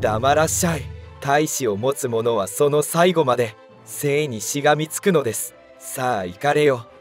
黙らっしゃい。大志を持つ者はその最後まで生にしがみつくのです。さあ行かれよ。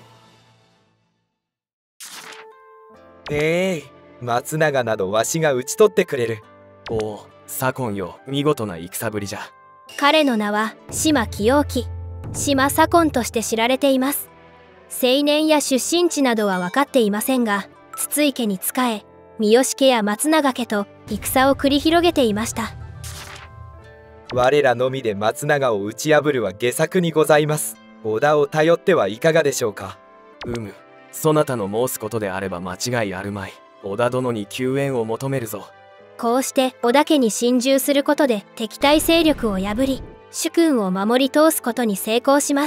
松永などわしが討ち取ってくれる。 おお、左近よ、見事な戦ぶりじゃ。 彼の名は島清興、島左近として知られています。青年や出身地などは分かっていませんが、筒井家に仕え、三好家や松永家と戦を繰り広げていました。 我らのみで松永を打ち破るは下策にございます。織田を頼ってはいかがでしょうか。 そなたの申すことであれば間違いあるまい。織田殿に救援を求めるぞ。 こうして織田家に侵入することで敵対勢力を破り、主君を守り通すことに成功します。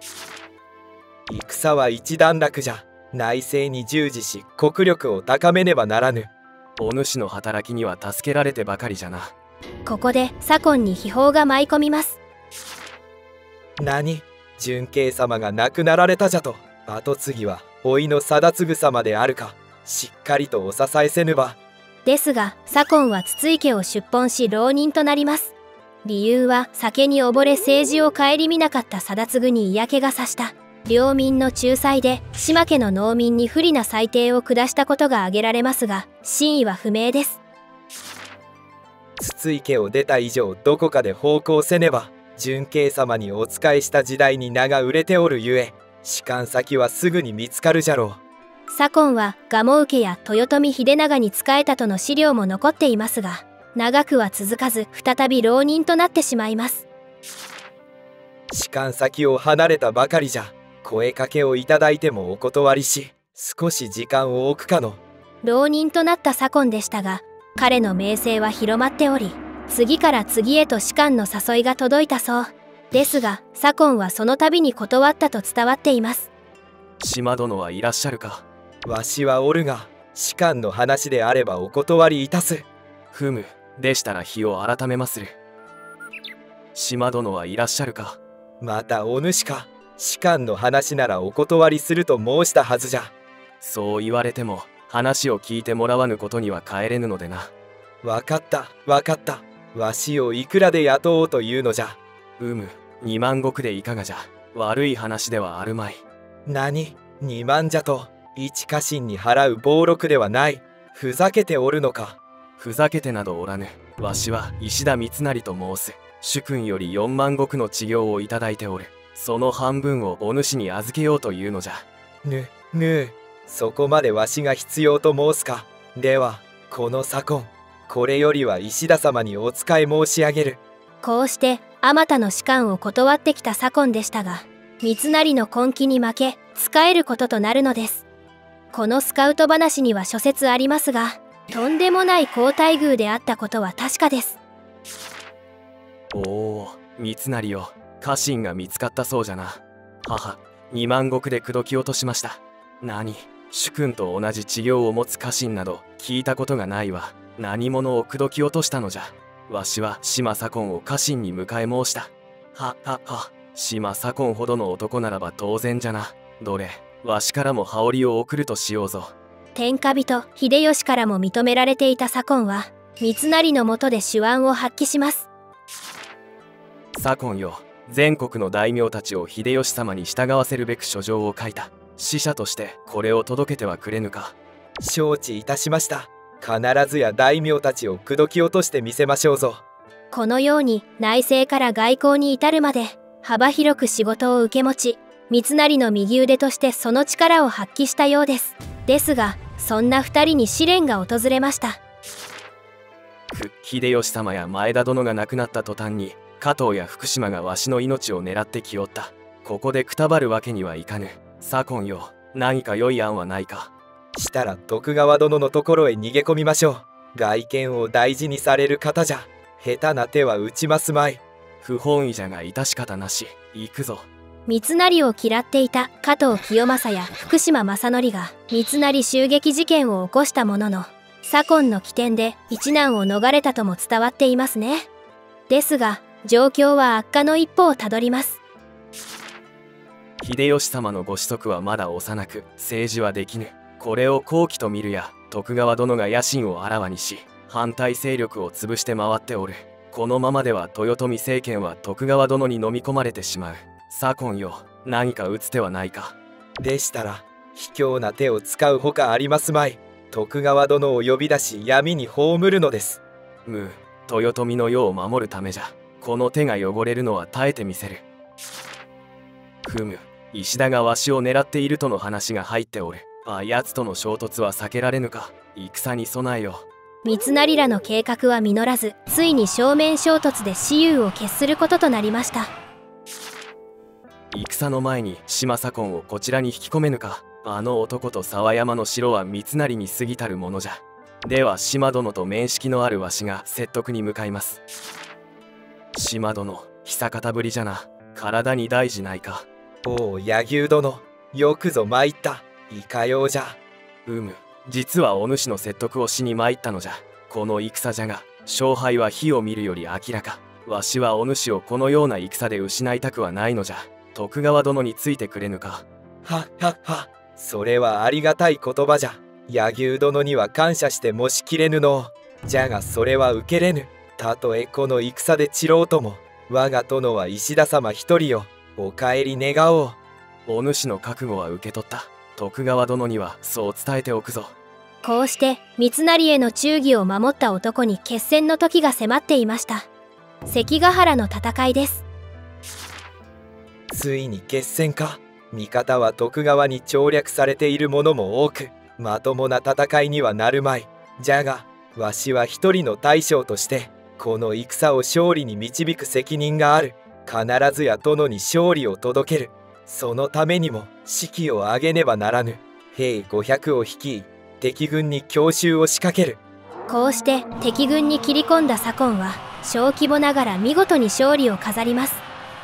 戦は一段落じゃ。内政に従事し国力を高めねばならぬ。 お主の働きには助けられてばかりじゃな。 ここで左近に秘宝が舞い込みます。 何、純慶様が亡くなられたじゃと。跡継ぎは甥いの貞次様であるか。しっかりとお支えせぬば。 ですが左近は筒井家を出奔し浪人となります。理由は酒に溺れ政治を顧みなかった貞次に嫌気がさした領民の仲裁で島家の農民に不利な裁定を下したことが挙げられますが、真意は不明です。 筒井家を出た以上どこかで奉公せねば。純慶様にお仕えした時代に名が売れておるゆえ、仕官先はすぐに見つかるじゃろう。 左近は蒲生家や豊臣秀長に仕えたとの資料も残っていますが、長くは続かず再び浪人となってしまいます。 仕官先を離れたばかりじゃ。声かけをいただいてもお断りし、少し時間を置くかの。 浪人となった左近でしたが、彼の名声は広まっており、次から次へと仕官の誘いが届いたそう。ですが左近はその度に断ったと伝わっています。 島殿はいらっしゃるか。 わしはおるが、仕官の話であればお断りいたす。 でしたら日を改めまする。島殿はいらっしゃるか。 またお主か。仕官の話ならお断りすると申したはずじゃ。 そう言われても話を聞いてもらわぬことには帰れぬのでな。 わかったわかった。わしをいくらで雇おうというのじゃ。 2万石でいかがじゃ。悪い話ではあるまい。 何、2万じゃと。一家臣に払う俸禄ではない。ふざけておるのか。 ふざけてなどおらぬ。わしは石田三成と申す。主君より4万石の治療をいただいておる。その半分をお主に預けようというのじゃ。 そこまでわしが必要と申すか。ではこの左近、これよりは石田様にお仕え申し上げる。 こうしてあまたの仕官を断ってきた左近でしたが、三成の根気に負け仕えることとなるのです。このスカウト話には諸説ありますが、とんでもない好待遇であったことは確かです。 おお、三成よ、家臣が見つかったそうじゃな。2万石で口説き落としました。何、主君と同じ治療を持つ家臣など聞いたことがないわ。何者を口説き落としたのじゃ。わしは島左近を家臣に迎え申した。島左近ほどの男ならば当然じゃな。どれ、わしからも羽織を送るとしようぞ。 天下人秀吉からも認められていた左近は三成の下で手腕を発揮します。 左近よ、全国の大名たちを秀吉様に従わせるべく書状を書いた。使者としてこれを届けてはくれぬか。 承知いたしました。必ずや大名たちを口説き落としてみせましょうぞ。 このように内政から外交に至るまで幅広く仕事を受け持ち、三成の右腕としてその力を発揮したようです。ですがそんな2人に試練が訪れました。 秀吉様や前田殿が亡くなった途端に加藤や福島がわしの命を狙ってきおった。ここでくたばるわけにはいかぬ。左近よ、何か良い案はないか。 したら徳川殿のところへ逃げ込みましょう。外見を大事にされる方じゃ。下手な手は打ちますまい。 不本意じゃが致し方なし。行くぞ。 三成を嫌っていた加藤清正や福島正則が三成襲撃事件を起こしたものの、左近の起点で一難を逃れたとも伝わっていますね。ですが状況は悪化の一歩をたどります。 秀吉様のご子息はまだ幼く政治はできぬ。これを好機と見るや徳川殿が野心をあらわにし反対勢力を潰して回っておる。このままでは豊臣政権は徳川殿に飲み込まれてしまう。左近よ、何か打つ手はないか。 でしたら卑怯な手を使うほかありますまい。徳川殿を呼び出し闇に葬るのです。 豊臣の世を守るためじゃ。この手が汚れるのは耐えてみせる。石田がわしを狙っているとの話が入っておる。奴との衝突は避けられぬか。戦に備えよ。 三成らの計画は実らず、ついに正面衝突で雌雄を決することとなりました。 戦の前に島左近をこちらに引き込めぬか。あの男と沢山の城は三成に過ぎたるものじゃ。では島殿と面識のあるわしが説得に向かいます。島殿、久方ぶりじゃな。体に大事ないか。 おお、柳生殿、よくぞ参った。いかようじゃ。 実はお主の説得をしに参ったのじゃ。この戦じゃが、勝敗は火を見るより明らか。わしはお主をこのような戦で失いたくはないのじゃ。徳川殿についてくれぬか。 それはありがたい言葉じゃ。柳生殿には感謝してもしきれぬの。じゃがそれは受けれぬ。たとえこの戦で散ろうとも、我が殿は石田様一人よ。お帰り願おう。 お主の覚悟は受け取った。徳川殿にはそう伝えておくぞ。 こうして三成への忠義を守った男に決戦の時が迫っていました。関ヶ原の戦いです。 ついに決戦か。味方は徳川に調略されている者も多く、まともな戦いにはなるまい。じゃがわしは一人の大将としてこの戦を勝利に導く責任がある。必ずや殿に勝利を届ける。そのためにも士気を上げねばならぬ。兵500を率い、敵軍に強襲を仕掛ける。 こうして敵軍に切り込んだ左近は小規模ながら見事に勝利を飾ります。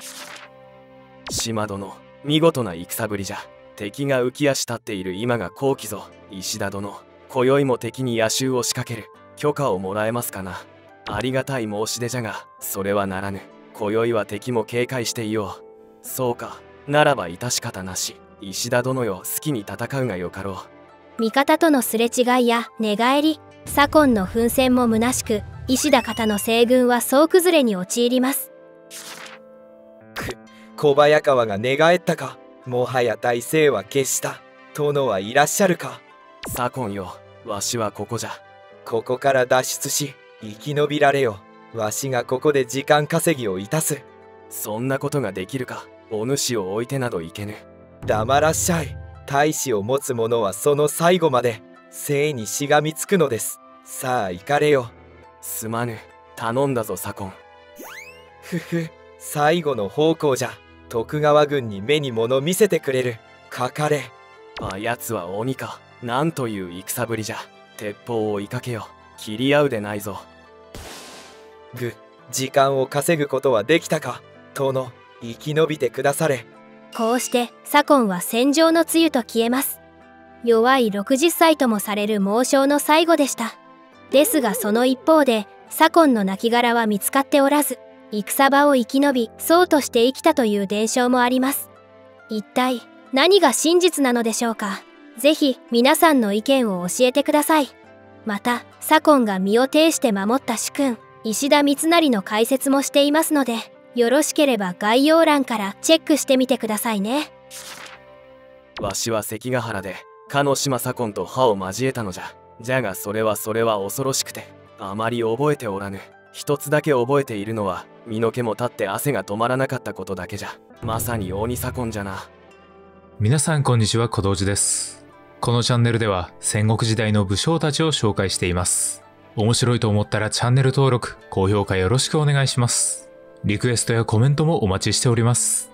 島殿、見事な戦ぶりじゃ。敵が浮き足立っている今が好機ぞ。石田殿、今宵も敵に夜襲を仕掛ける。許可をもらえますかな。ありがたい申し出じゃが、それはならぬ。今宵は敵も警戒していよう。そうか、ならば致し方なし。石田殿よ、好きに戦うがよかろう。 味方とのすれ違いや寝返り、左近の奮戦も虚しく、石田方の西軍は総崩れに陥ります。 小早川が寝返ったか。もはや大勢は決した。殿はいらっしゃるか。 左近よ、わしはここじゃ。 ここから脱出し生き延びられよ。わしがここで時間稼ぎをいたす。 そんなことができるか。お主を置いてなどいけぬ。 黙らっしゃい。大志を持つ者はその最後まで生にしがみつくのです。さあ行かれよ。 すまぬ、頼んだぞ左近。 最後の奉公じゃ。徳川軍に目に物見せてくれる。かかれ。 奴は鬼か。なんという戦ぶりじゃ。鉄砲を追いかけよ。切り合うでないぞ。 時間を稼ぐことはできたか。殿、生き延びてくだされ。 こうして左近は戦場の露と消えます。弱い60歳ともされる猛将の最後でした。ですがその一方で左近の亡骸は見つかっておらず、戦場を生き延び僧として生きたという伝承もあります。一体何が真実なのでしょうか。ぜひ皆さんの意見を教えてください。また左近が身を挺して守った主君石田三成の解説もしていますので、よろしければ概要欄からチェックしてみてくださいね。 わしは関ヶ原でかの島左近と歯を交えたのじゃ。じゃがそれは恐ろしくてあまり覚えておらぬ。一つだけ覚えているのは身の毛も立って汗が止まらなかったことだけじゃ。まさに鬼左近じゃな。 皆さんこんにちは、小道寺です。このチャンネルでは戦国時代の武将たちを紹介しています。面白いと思ったらチャンネル登録、高評価よろしくお願いします。リクエストやコメントもお待ちしております。